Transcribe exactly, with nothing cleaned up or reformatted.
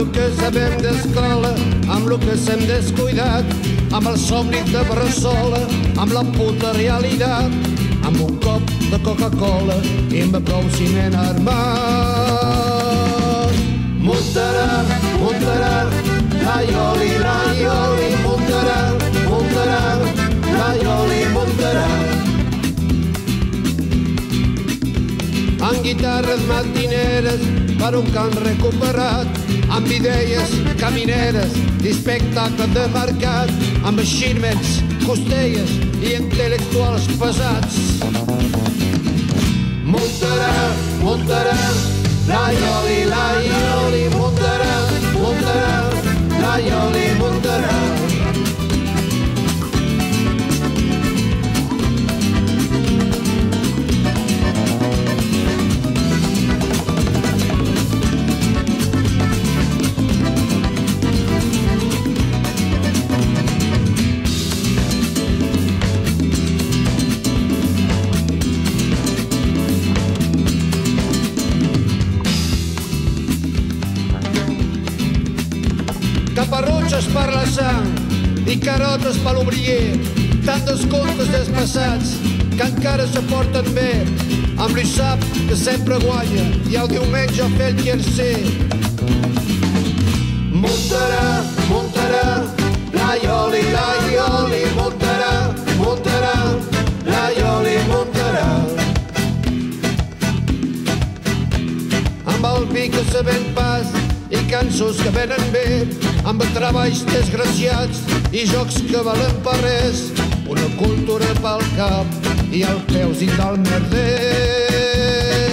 el que sabem d'escola, amb el que s'hem descuidat, amb el somni de Barcelona, amb la puta realitat, amb un cop de Coca-Cola i amb prou ciment armat. Muntarà, muntarà, l'aioli, l'aioli, muntarà, muntarà, l'aioli, muntarà. Amb guitarres matineres per un cant recuperat, amb idees camineres i espectacle de mercat, amb achievements, costelles i intel·lectuals pesats. Muntarà, muntarà, l'aioli, l'aioli, muntarà, muntarà, l'aioli, muntarà. Caparrotxes per la sang i carotes per l'obrier, tant dels contes despassats que encara se porten bé, amb l'Issap que sempre guanya i el diumenge fer el tercer. Muntarà, muntarà, l'aioli, l'aioli, muntarà, muntarà, l'aioli, muntarà. Amb el vi que se ven pas i cançons que venen bé, amb treballs desgraciats i jocs que valen per res, una cultura pel cap i els peus i del merder.